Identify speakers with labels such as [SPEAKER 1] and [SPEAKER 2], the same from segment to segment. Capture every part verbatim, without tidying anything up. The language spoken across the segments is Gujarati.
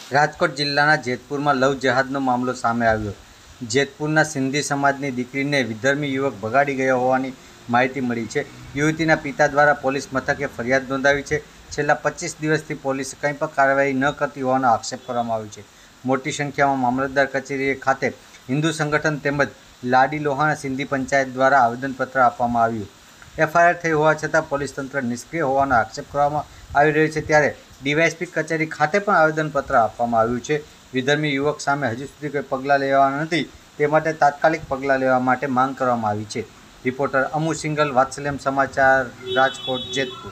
[SPEAKER 1] રાજકોટ જિલ્લાના જેતપુરમાં લવ જેહાદનો મામલો સામે આવ્યો। જેતપુરના સિંધી સમાજની દીકરીને વિધર્મી યુવક ભગાડી ગયો હોવાની માહિતી મળી છે। યુવતીના પિતા દ્વારા પોલીસ મથકે ફરિયાદ નોંધાવી છે। છેલ્લા પચીસ દિવસથી પોલીસ કંઈ પણ કાર્યવાહી ન કરતી હોવાનો આક્ષેપ કરવામાં આવ્યો છે। મોટી સંખ્યામાં મામલતદાર કચેરી ખાતે હિન્દુ સંગઠન તેમજ લાડી લોહાણા સિંધી પંચાયત દ્વારા આવેદનપત્ર આપવામાં આવ્યું। એફઆઈઆર થઈ હોવા છતાં પોલીસ તંત્ર નિષ્ક્રિય હોવાનો આક્ષેપ કરવામાં આવી રહ્યો છે। ત્યારે ડીવાયએસપી કચેરી ખાતે પણ આવેદનપત્ર આપવામાં આવ્યું છે। વિધર્મી યુવક સામે હજુ સુધી કોઈ પગલાં લેવાના નથી, તે માટે તાત્કાલિક પગલાં લેવા માટે માંગ કરવામાં આવી છે। રિપોર્ટર અમુ સિંગલ, વાત્સલ્યમ સમાચાર, રાજકોટ, જેતપુર।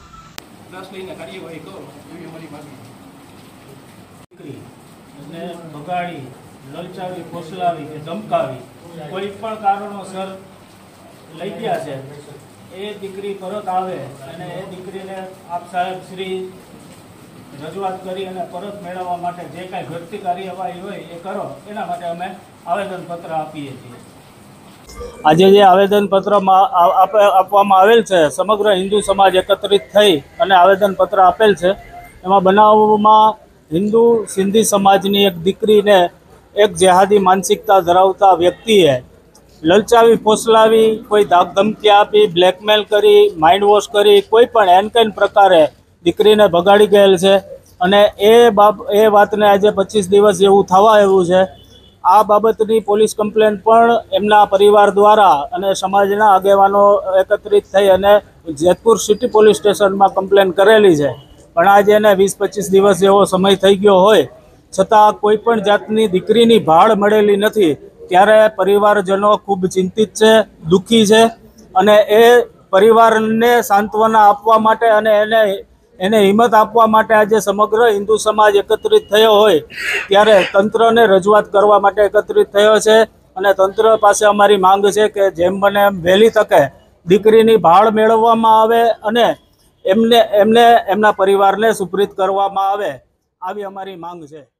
[SPEAKER 2] ભગાડી, લલચાવી, ફોસલાવી કે ધમકાવી કોઈ પણ કારણોસર લઈ ગયા છે, એ દીકરી પરત આવે અને એ દીકરીને આપ સાહેબ શ્રી રજૂઆત કરી અને પરત મેળવવા માટે જે કાંઈ ઘટતી કાર્યવાહી હોય એ કરો, એના માટે અમે આવેદનપત્ર આપીએ છીએ। આજે જે આવેદનપત્ર આપવામાં આવેલ છે, સમગ્ર હિન્દુ સમાજ એકત્રિત થઈ અને આવેદનપત્ર આપેલ છે। એમાં બનાવમાં હિન્દુ સિંધી સમાજની એક દીકરીને એક જેહાદી માનસિકતા ધરાવતા વ્યક્તિએ લલચાવી, ફોસલાવી, કોઈ ધાક ધમકી આપી, બ્લેકમેલ કરી, માઇન્ડ વોશ કરી, કોઈ પણ એન કેન પ્રકારે દીકરીને ભગાડી ગયેલ છે। અને એ બાબ એ વાતને આજે પચીસ દિવસ જેવું થવા આવ્યું છે। આ બાબતની પોલીસ કમ્પ્લેન પણ એમના પરિવાર દ્વારા અને સમાજના આગેવાનો એકત્રિત થઈ અને જેતપુર સિટી પોલીસ સ્ટેશનમાં કમ્પ્લેન કરેલી છે। પણ આજે એને વીસ પચીસ દિવસ જેવો સમય થઈ ગયો હોય છતાં કોઈ પણ જાતની દીકરીની ભાળ મળેલી નથી। ત્યારે પરિવારજનો ખૂબ ચિંતિત છે, દુઃખી છે અને એ પરિવારને સાંત્વના આપવા માટે અને એને એને હિંમત આપવા માટે આજે સમગ્ર હિન્દુ સમાજ એકત્રિત થયો હોય ત્યારે તંત્રને રજૂઆત કરવા માટે એકત્રિત થયો છે। અને તંત્ર પાસે અમારી માંગ છે કે જેમ બને એમ વહેલી તકે દીકરીની ભાળ મેળવવામાં આવે અને એમને એમને એમના પરિવારને સુપ્રીત કરવામાં આવે, આવી અમારી માંગ છે।